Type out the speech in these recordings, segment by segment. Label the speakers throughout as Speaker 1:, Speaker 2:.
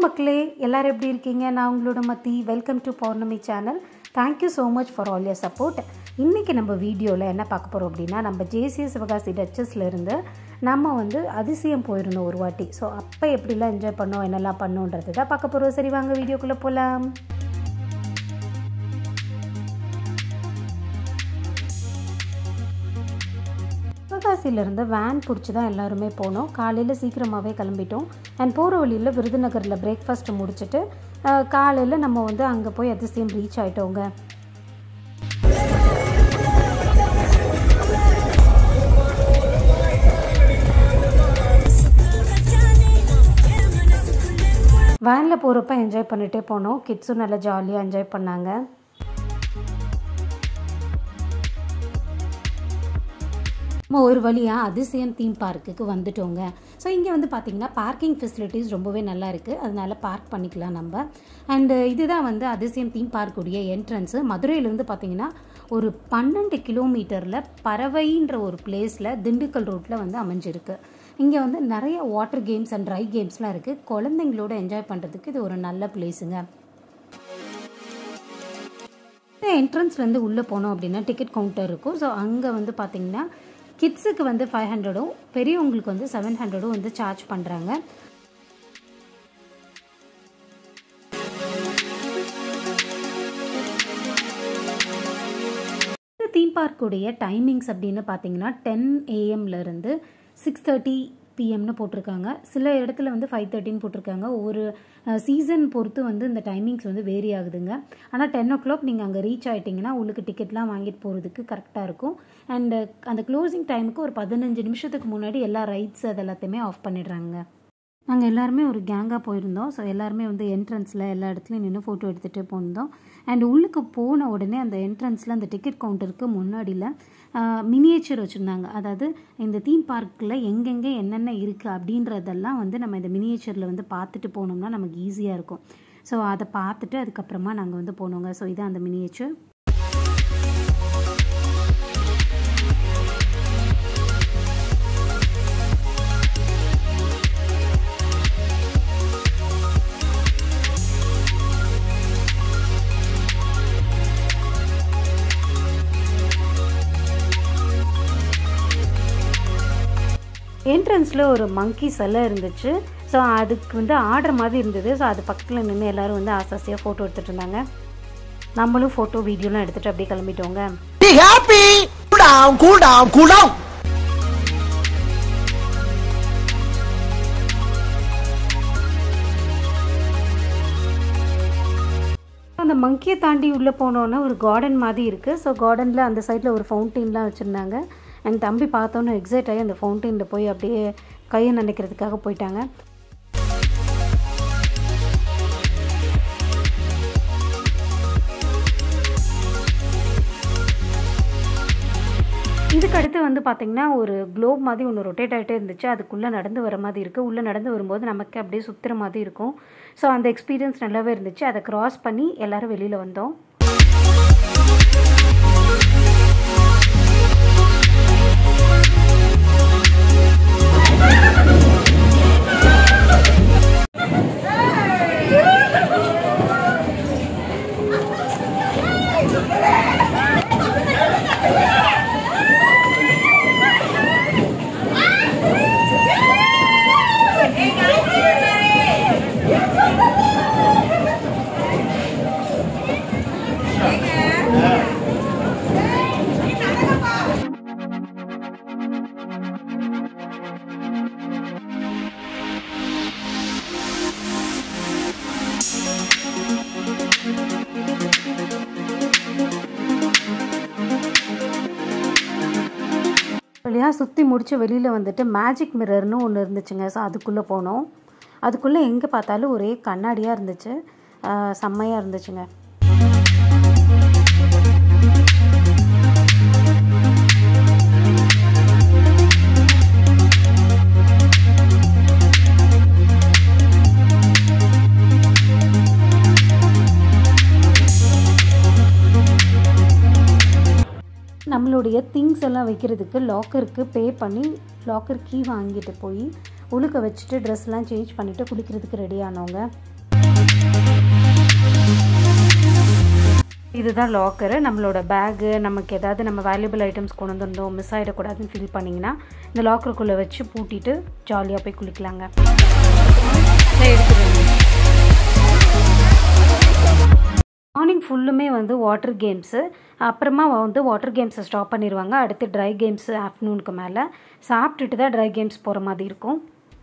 Speaker 1: மக்களே எல்லாரும் எப்படி இருக்கீங்க? நான் உங்களோட மத்தி. Welcome to Pournami channel. Thank you so much for all your support. இன்றைக்கி நம்ம வீடியோவில் என்ன பார்க்க போகிறோம் அப்படின்னா, நம்ம ஜேசிஎஸ் சிவகாசி டச்சஸ்லேருந்து நம்ம அதிசயம் போயிருந்தோம் ஒரு வாட்டி. ஸோ அப்போ எப்படிலாம் என்ஜாய் பண்ணோம், என்னெல்லாம் பண்ணோன்றது தான் பார்க்க போகிறோம். சரி வாங்க வீடியோக்குள்ளே போகலாம். சிவகாசியிலேருந்து வேன் பிடிச்சி தான் எல்லாருமே போனோம். காலையில் சீக்கிரமாகவே கிளம்பிட்டோம். அண்ட் போகிற வழியில் விருதுநகரில் பிரேக்ஃபாஸ்ட் முடிச்சுட்டு காலையில் நம்ம அங்கே போய் அதிசயம் ரீச் ஆகிட்டோங்க. வேனில் போகிறப்ப என்ஜாய் பண்ணிகிட்டே போனோம். கிட்ஸும் நல்லா ஜாலியாக என்ஜாய் பண்ணாங்க. ஒரு வழியாக அதிசயம் தீம் பார்க்குக்கு வந்துட்டோங்க. ஸோ இங்கே பார்த்திங்கன்னா பார்க்கிங் ஃபெசிலிட்டிஸ் ரொம்பவே நல்லா இருக்குது. அதனால் பார்க் பண்ணிக்கலாம் நம்ம. அண்டு இதுதான் அதிசயம் தீம் பார்க்குடைய என்ட்ரன்ஸு. மதுரையிலேருந்து பார்த்திங்கன்னா ஒரு 12 கிலோமீட்டரில் பறவைன்ற ஒரு பிளேஸில் திண்டுக்கல் ரோட்டில் அமைஞ்சிருக்கு. இங்கே நிறைய வாட்டர் கேம்ஸ் அண்ட் ட்ரை கேம்ஸ்லாம் இருக்குது. குழந்தைங்களோட என்ஜாய் பண்ணுறதுக்கு இது ஒரு நல்ல பிளேஸுங்க. என்ட்ரன்ஸ்லேருந்து உள்ளே போனோம் அப்படின்னா டிக்கெட் கவுண்டர் இருக்கும். ஸோ அங்கே பார்த்திங்கன்னா கிட்ஸுக்கு 500, பெரியவங்களுக்கு 700 சார்ஜ் பண்ணுறாங்க. இந்த தீம் பார்க்குடைய டைமிங்ஸ் அப்படின்னு பார்த்தீங்கன்னா 10 AM இருந்து 6:30 PM போட்டிருக்காங்க. சில இடத்துல 5:30 போட்டிருக்காங்க. ஒரு சீசன் பொறுத்து இந்த டைமிங்ஸ் வேரி ஆகுதுங்க. ஆனால் 10 o'clock நீங்கள் அங்கே ரீச் ஆகிட்டிங்கன்னா உங்களுக்கு டிக்கெட்லாம் வாங்கிட்டு போகிறதுக்கு கரெக்டாக இருக்கும். அண்டு அந்த க்ளோசிங் டைமுக்கு ஒரு 15 நிமிஷத்துக்கு முன்னாடி எல்லா ரைட்ஸ் அது எல்லாத்தையுமே ஆஃப் பண்ணிடுறாங்க. நாங்கள் எல்லாருமே ஒரு கேங்காக போயிருந்தோம். ஸோ எல்லாருமே என்ட்ரன்ஸில் எல்லா இடத்துலையும் நின்று ஃபோட்டோ எடுத்துகிட்டு போயிருந்தோம். அண்ட் உள்ளுக்கு போன உடனே அந்த என்ட்ரன்ஸில் அந்த டிக்கெட் கவுண்டருக்கு முன்னாடியில் மினியேச்சர் வச்சுருந்தாங்க. அதாவது இந்த தீம் பார்க்கில் எங்கெங்கே என்னென்ன இருக்குது அப்படின்றதெல்லாம் நம்ம இந்த மினியேச்சரில் பார்த்துட்டு போனோம்னா நமக்கு ஈஸியாக இருக்கும். ஸோ அதை பார்த்துட்டு அதுக்கப்புறமா நாங்கள் போனோங்க. ஸோ இதான் அந்த மினியேச்சர். என்ட்ரன்ஸில் ஒரு மங்கி சிலை இருந்துச்சு. ஸோ அதுக்கு ஆர்டர் மாதிரி இருந்தது. ஸோ அது பக்கத்தில் நின்று எல்லோரும் ஆசாசியாக ஃபோட்டோ எடுத்துகிட்டு இருந்தாங்க. நம்மளும் ஃபோட்டோ வீடியோலாம் எடுத்துகிட்டு அப்படியே கிளம்பிட்டோங்க. அந்த மங்கியை தாண்டி உள்ளே போனோன்னா ஒரு கார்டன் மாதிரி இருக்குது. ஸோ கார்டனில் அந்த சைடில் ஒரு ஃபவுண்டெயின்லாம் வச்சுருந்தாங்க. என் தம்பி பார்த்தோன்னு எக்ஸைட் ஆகி அந்த ஃபவுண்டெயினில் போய் அப்படியே கையை நினைக்கிறதுக்காக போயிட்டாங்க. இதுக்கு அடுத்து பார்த்திங்கன்னா ஒரு குளோப் மாதிரி ஒன்று ரொட்டேட் ஆகிட்டே இருந்துச்சு. அதுக்குள்ளே நடந்து வர மாதிரி இருக்குது. உள்ளே நடந்து வரும்போது நமக்கு அப்படியே சுற்றுற மாதிரி இருக்கும். ஸோ அந்த எக்ஸ்பீரியன்ஸ் நல்லாவே இருந்துச்சு. அதை க்ராஸ் பண்ணி எல்லோரும் வெளியில் வந்தோம். சுற்றி முடிச்சு வெளியில் மேஜிக் மிரர்னு ஒன்று இருந்துச்சுங்க. ஸோ அதுக்குள்ளே போனோம். அதுக்குள்ளே எங்கே பார்த்தாலும் ஒரே கண்ணாடியாக இருந்துச்சு. செம்மையாக இருந்துச்சுங்க. நம்மளுடைய திங்ஸ் எல்லாம் வைக்கிறதுக்கு லாக்கருக்கு பே பண்ணி லாக்கர் கீ வாங்கிட்டு போய் உழுக்க வச்சுட்டு ட்ரெஸ்லாம் சேஞ்ச் பண்ணிவிட்டு குளிக்கிறதுக்கு ரெடி ஆனவங்க. இதுதான் லாக்கரு. நம்மளோட பேகு, நமக்கு ஏதாவது நம்ம வேல்யூபிள் ஐட்டம்ஸ் கொண்டு வந்திருந்தோம் மிஸ் ஆகிடக்கூடாதுன்னு ஃபீல் பண்ணிங்கன்னா இந்த லாக்கருக்குள்ளே வச்சு பூட்டிட்டு ஜாலியாக போய் குளிக்கலாங்க. மார்னிங் ஃபுல்லுமே வந்து வாட்டர் கேம்ஸு, அப்புறமா வந்து வாட்டர் கேம்ஸை ஸ்டாப் பண்ணிடுவாங்க. அடுத்து ட்ரை கேம்ஸு ஆஃப்டர்நூனுக்கு மேலே சாப்பிட்டுட்டு தான் ட்ரை கேம்ஸ் போகிற மாதிரி இருக்கும்.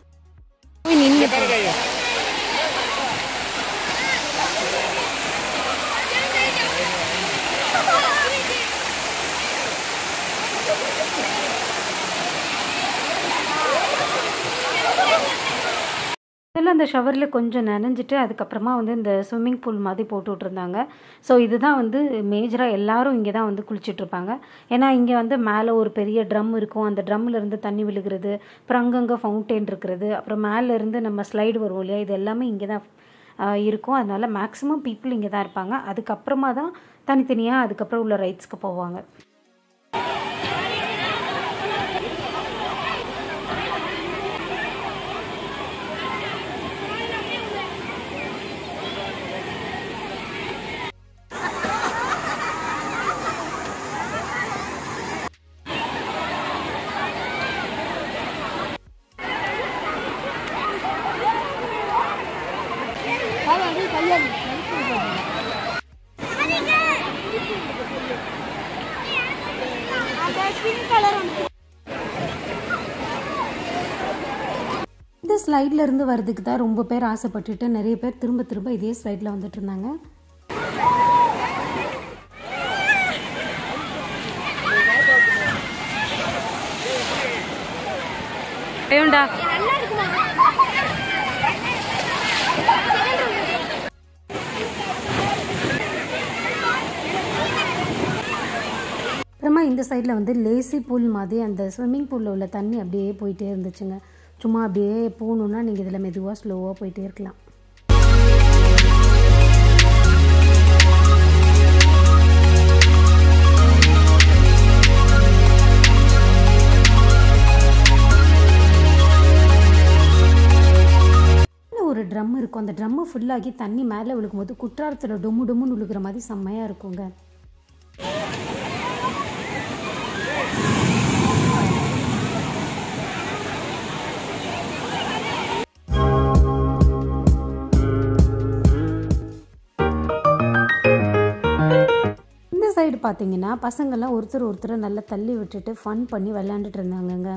Speaker 1: இதில் அந்த ஷவரில் கொஞ்சம் நனைஞ்சிட்டு அதுக்கப்புறமா வந்து இந்த ஸ்விம்மிங் பூல் மாதிரி போட்டு விட்ருந்தாங்க. ஸோ இதுதான் வந்து மேஜராக எல்லோரும் இங்கே தான் வந்து குளிச்சுட்ருப்பாங்க. ஏன்னா இங்கே வந்து மேலே ஒரு பெரிய ட்ரம் இருக்கும், அந்த ட்ரம்மிலேருந்து தண்ணி விழுகிறது, அப்புறம் அங்கங்கே ஃபவுண்டெயின் இருக்கிறது, அப்புறம் மேலேருந்து நம்ம ஸ்லைடு வருவோம் இல்லையா, இது எல்லாமே இங்கே தான் இருக்கும். அதனால் மேக்ஸிமம் பீப்புள் இங்கே தான் இருப்பாங்க. அதுக்கப்புறமா தான் தனித்தனியாக அதுக்கப்புறம் உள்ள ரைட்ஸ்க்கு போவாங்க. இந்த ஸ்லைடில் இருந்து வர்றதுக்கு தான் ரொம்ப பேர் ஆசைப்பட்டுட்டு நிறைய பேர் திரும்ப திரும்ப இதே ஸ்லைடில் வந்துட்டு இருந்தாங்க. அப்புறமா இந்த சைடில் வந்து லேசி பூல் மாதிரி அந்த ஸ்விம்மிங் பூலில் உள்ள தண்ணி அப்படியே போயிட்டே இருந்துச்சுங்க. சும்மா அப்படியே போகணுன்னா நீங்கள் இதில் மெதுவாக ஸ்லோவாக போயிட்டே இருக்கலாம். ஒரு ட்ரம் இருக்கும், அந்த ட்ரம்மை ஃபுல்லாகி தண்ணி மேலே விழுக்கும்போது குற்றாலத்தில் டொம்மு டொம்முன்னு விழுக்கிற மாதிரி செம்மையாக இருக்குங்க. சைடு பார்த்தீங்கன்னா பசங்கள்லாம் ஒருத்தர் நல்லா தள்ளி விட்டுட்டு ஃபன் பண்ணி விளையாண்டுட்டு இருந்தாங்கங்க.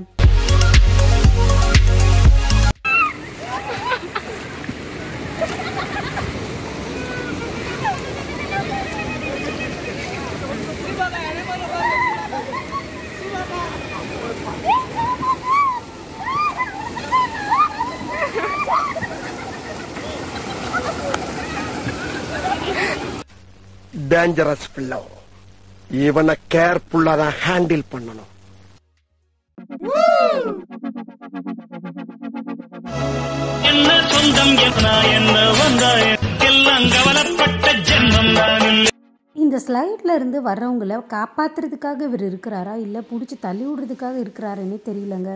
Speaker 2: டேஞ்சரஸ் பிள்ளை, இவனை கேர்ஃபுல்லா தான் ஹேண்டில் பண்ணணும்.
Speaker 3: என்ன சொந்தம் என்ன வந்தாய் எல்லாம் கவலைப்பட்ட ஜென்மம் நான்.
Speaker 1: இந்த ஸ்லைட்ல இருந்து வர்றவங்களை காப்பாத்துறதுக்காக இவர் இருக்கிறாரா இல்ல புடிச்சு தள்ளி விடுறதுக்காக இருக்கிறாருன்னே தெரியலங்க.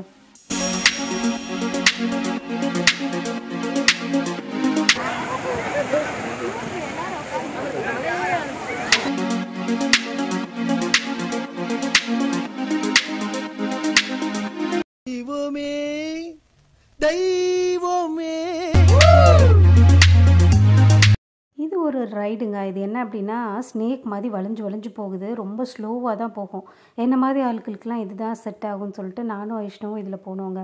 Speaker 1: இது ஒரு ரைடுங்க. இது என்ன அப்படின்னா ஸ்னேக் மாதிரி வளைஞ்சு போகுது, ரொம்ப ஸ்லோவாக தான் போகும். என்ன மாதிரி ஆட்களுக்கெல்லாம் இதுதான் செட் ஆகும்னு சொல்லிட்டு நானும் வைஷ்ணவும் இதில் போனோங்க.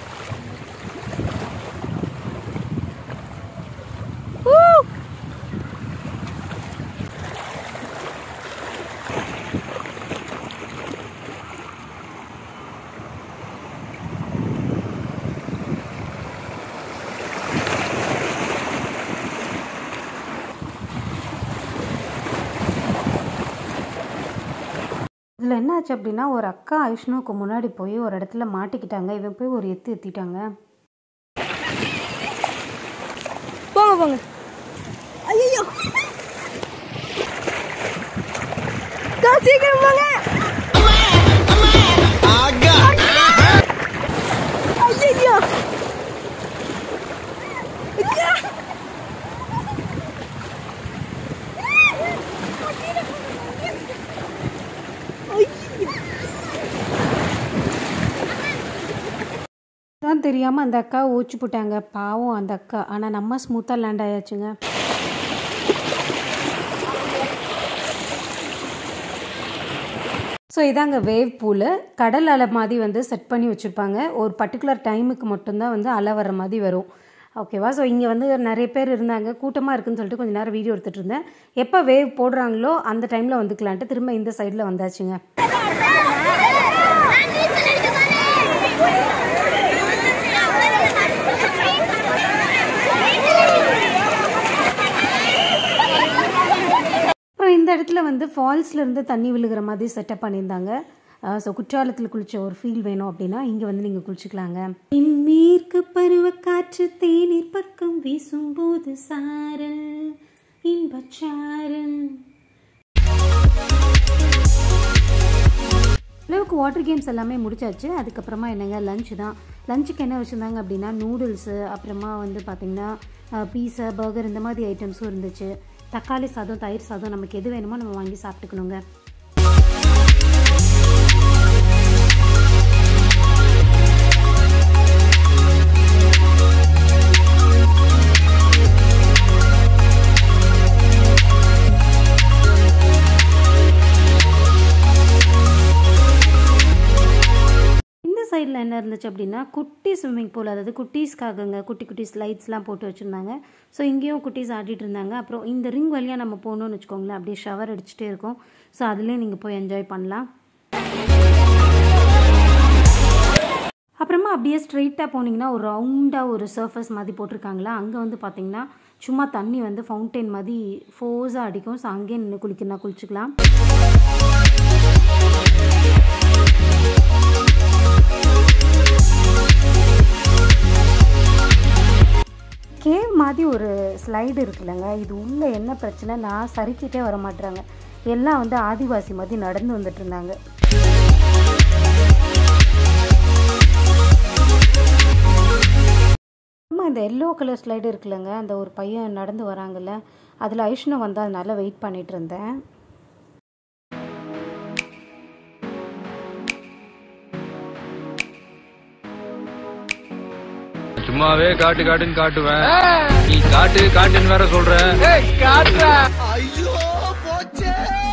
Speaker 1: இதில் என்னாச்சு அப்படின்னா ஒரு அக்கா ஐஷ்ணுவுக்கு முன்னாடி போய் ஒரு இடத்துல மாட்டிக்கிட்டாங்க. இவன் போய் ஒரு எத்திட்டாங்க.
Speaker 4: போங்க போங்க. ஐயோ சீக்கிரம் போங்க. ஐயோ
Speaker 1: தெரியாமல் அந்த அக்கா ஓச்சு போட்டாங்க, பாவம் அந்த அக்கா. ஆனால் நம்ம ஸ்மூத்தாக லேண்ட் ஆயாச்சுங்க. ஸோ இதாங்க வேவ் பூலு. கடல் அலை மாதிரி வந்து செட் பண்ணி வச்சுருப்பாங்க. ஒரு பர்டிகுலர் டைமுக்கு மட்டும்தான் வந்து அலை வர்ற மாதிரி வரும். ஓகேவா? ஸோ இங்கே வந்து நிறைய பேர் இருந்தாங்க, கூட்டமாக இருக்குதுன்னு சொல்லிட்டு கொஞ்சம் நேரம் வீடியோ எடுத்துகிட்டு இருந்தேன். எப்போ வேவ் போடுறாங்களோ அந்த டைமில் வந்துக்கலான்ட்டு திரும்ப இந்த சைடில் வந்தாச்சுங்க. அப்புறம் இந்த இடத்துல வந்து ஃபால்ஸ்லேருந்து தண்ணி விழுகிற மாதிரி செட்டப் பண்ணியிருந்தாங்க. ஸோ குற்றாலத்தில் குளிச்ச ஒரு ஃபீல் வேணும் அப்படின்னா இங்கே வந்து நீங்கள் குளிச்சுக்கலாங்க. மேற்கு பருவ காற்று தேநீர் பக்கம் வீசும்போது சாரல் இன்பச்சாரல். அளவுக்கு வாட்டர் கேம்ஸ் எல்லாமே முடிச்சாச்சு. அதுக்கப்புறமா என்னங்க லஞ்ச் தான். லஞ்சுக்கு என்ன வச்சுருந்தாங்க அப்படின்னா நூடுல்ஸு, அப்புறமா வந்து பார்த்திங்கன்னா பீஸா, பர்கர் இந்த மாதிரி ஐட்டம்ஸும் இருந்துச்சு. தக்காளி சாதம், தயிர் சாதம், நமக்கு எது வேணுமோ நம்ம வாங்கி சாப்பிட்டுக்கணுங்க. சைடில் என்ன இருந்துச்சு அப்படின்னா குட்டி ஸ்விம்மிங் பூல், அதாவது குட்டீஸ்க்காகங்க குட்டி குட்டி ஸ்லைட்ஸ்லாம் போட்டு வச்சுருந்தாங்க. ஸோ இங்கேயும் குட்டீஸ் ஆடிட்டு இருந்தாங்க. அப்புறம் இந்த ரிங் வழியாக நம்ம போகணுன்னு வச்சுக்கோங்களேன், அப்படியே ஷவர் அடிச்சுட்டே இருக்கும். ஸோ அதுலேயே நீங்கள் போய் என்ஜாய் பண்ணலாம். அப்புறமா அப்படியே ஸ்ட்ரெயிட்டாக போனீங்கன்னா ஒரு ரவுண்டாக ஒரு சர்ஃபஸ் மாதிரி போட்டிருக்காங்களா, அங்கே வந்து பார்த்திங்கன்னா சும்மா தண்ணி வந்து ஃபவுண்டெயின் மாதிரி ஃபோர்ஸாக அடிக்கும். ஸோ அங்கேயே நின்று குளிக்கணும்னா குளிச்சுக்கலாம். கேவ் மாதிரி ஒரு ஸ்லைடு இருக்குல்லங்க, இது உள்ளே என்ன பிரச்சனை, நான் சறுக்கிட்டே வர மாட்டேறாங்க. எல்லாம் வந்து ஆதிவாசி மாதிரி நடந்து வந்துட்டு இருந்தாங்க. இந்த எல்லோ கலர் ஸ்லைடு இருக்குல்லங்க, அந்த ஒரு பையன் நடந்து வராங்கல்ல, அதில் ஐஷ்ணு வந்து அதனால வெயிட் பண்ணிட்டு இருந்தேன்.
Speaker 5: சும்மாவே காட்டு காட்டுன்னு காட்டுவேன், நீ காட்டு காட்டுன்னு வேற சொல்ற. ஐயோ போச்சே.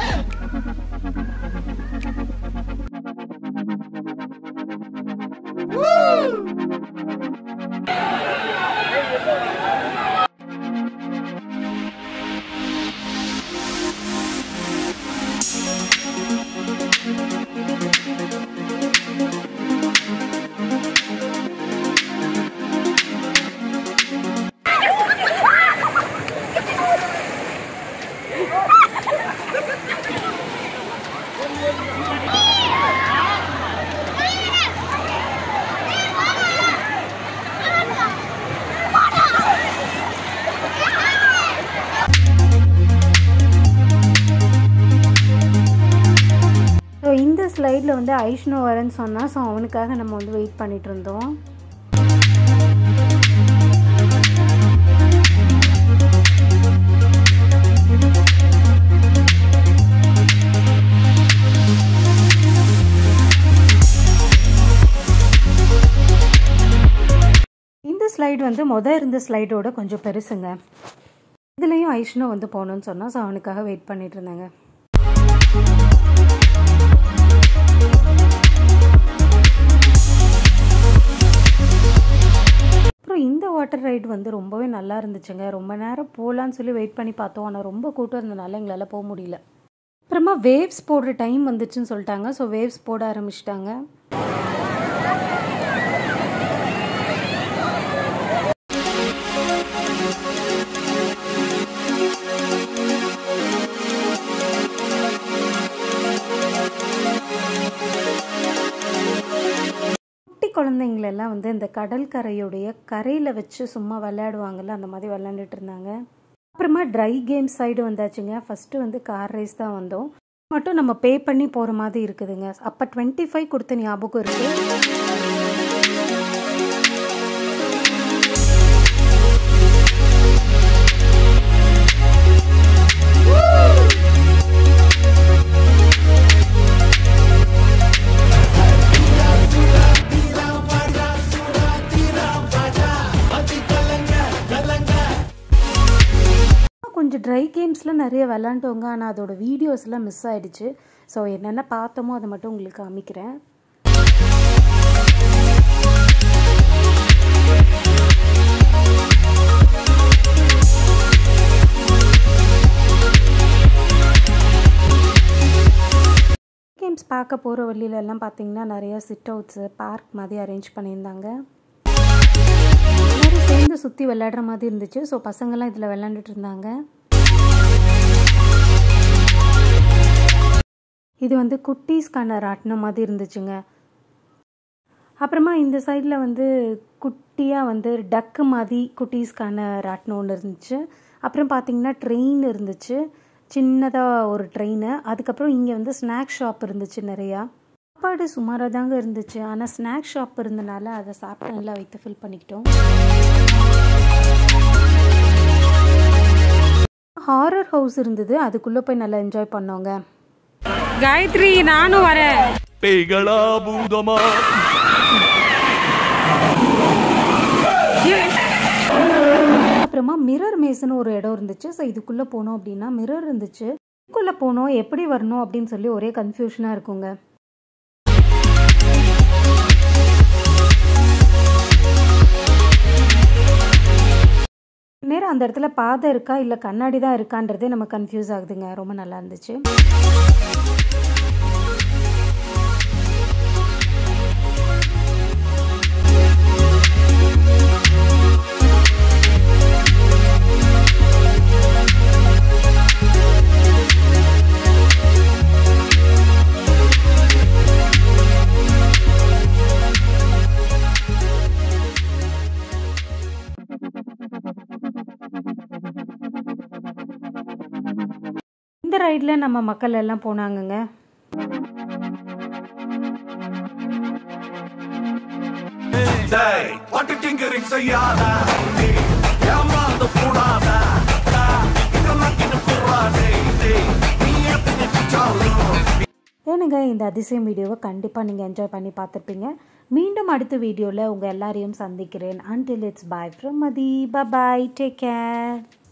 Speaker 5: இந்த ஸ்லைடில் வந்து ஐஷ்ணு வரேன்னு சொன்னால், ஸோ அவனுக்காக நம்ம வந்து வெயிட் பண்ணிட்டு இருந்தோம். இந்த ஸ்லைடு வந்து இருந்த ஸ்லைடோட கொஞ்சம் பெருசுங்க. இதுலேயும் ஐஷ்ணு வந்து போகணுன்னு சொன்னால், ஸோ அவனுக்காக வெயிட் பண்ணிட்டு இருந்தாங்க. அப்புறம் இந்த வாட்டர் ரைடு வந்து ரொம்பவே நல்லா இருந்துச்சுங்க. ரொம்ப நேரம் போகலான்னு சொல்லி வெயிட் பண்ணி பார்த்தோம், ஆனால் ரொம்ப கூட்டம் இருந்தனால எங்களால் போக முடியல. அப்புறமா வேவ்ஸ் போடுற டைம் வந்துச்சுன்னு சொல்லிட்டாங்க. ஸோ வேவ்ஸ் போட ஆரம்பிச்சிட்டாங்க. குழந்தைங்களெல்லாம் வந்து இந்த கடற்கரையுடைய கரையில் வச்சு சும்மா விளையாடுவாங்கள்ல, அந்த மாதிரி விளையாண்டுட்டு இருந்தாங்க. அப்புறமா ட்ரை கேம் சைடு வந்தாச்சுங்க. ஃபஸ்ட்டு வந்து கார் ரேஸ் தான் வந்தோம். மட்டும் நம்ம பே பண்ணி போகிற மாதிரி இருக்குதுங்க. அப்போ 25 கொடுத்த ஞாபகம் இருக்குது. ட்ரை கேம்ஸில் நிறைய விளாண்டோங்க, ஆனால் அதோட வீடியோஸ்லாம் மிஸ் ஆகிடுச்சு. ஸோ என்னென்ன பார்த்தோமோ அதை மட்டும் உங்களுக்கு காமிக்கிறேன். கேம்ஸ் பார்க்க போகிற வழியிலெல்லாம் பார்த்தீங்கன்னா நிறையா சிட் அவுட்ஸு, பார்க் மாதிரி அரேஞ்ச் பண்ணியிருந்தாங்க. எல்லாரும் சேர்ந்து சுற்றி விளையாடுற மாதிரி இருந்துச்சு. ஸோ பசங்கள்லாம் இதில் விளையாண்டுட்டு இருந்தாங்க. இது வந்து குட்டீஸ்க்கான ராட்டினம் மாதிரி இருந்துச்சுங்க. அப்புறமா இந்த சைடில் வந்து குட்டியாக வந்து டக்கு மாதிரி குட்டீஸ்க்கான ராட்டினம் ஒன்று இருந்துச்சு. அப்புறம் பார்த்திங்கன்னா ட்ரெயின் இருந்துச்சு, சின்னதாக ஒரு ட்ரெயின். அதுக்கப்புறம் இங்கே வந்து ஸ்நாக்ஸ் ஷாப் இருந்துச்சு நிறையா. சாப்பாடு சுமாராக தாங்க இருந்துச்சு, ஆனால் ஸ்நாக்ஸ் ஷாப் இருந்தனால அதை சாப்பிட்டு நல்லா வைத்து ஃபில் பண்ணிக்கிட்டோம். ஹாரர் ஹவுஸ் இருந்தது, அதுக்குள்ளே போய் நல்லா என்ஜாய் பண்ணோங்க.
Speaker 4: காயத்ரி நானும் வரேன்.
Speaker 3: பேய்களா பூதமா
Speaker 5: அப்புறமா மிரர் மேஸ்னு ஒரு இடம் இருந்துச்சு. ஸோ இதுக்குள்ளே போனோம் அப்படின்னா மிரர் இருந்துச்சு. இதுக்குள்ளே போனோம் எப்படி வரணும் அப்படின்னு சொல்லி ஒரே கன்ஃபியூஷனாக இருக்குங்க. நேரம் அந்த இடத்துல பாதை இருக்கா இல்லை கண்ணாடி தான் இருக்கான்றதே நம்ம கன்ஃபியூஸ் ஆகுதுங்க. ரொம்ப நல்லா இருந்துச்சு. இந்த ரைடில் நம்ம மக்கள் எல்லாம் போனாங்கங்க. ஏனுங்க இந்த அதிசயம் வீடியோவை கண்டிப்பாக நீங்கள் என்ஜாய் பண்ணி பார்த்துருப்பீங்க. மீண்டும் அடுத்த வீடியோவில் உங்கள் எல்லாரையும் சந்திக்கிறேன். Until it's bye from Madhi. Bye bye. Take care.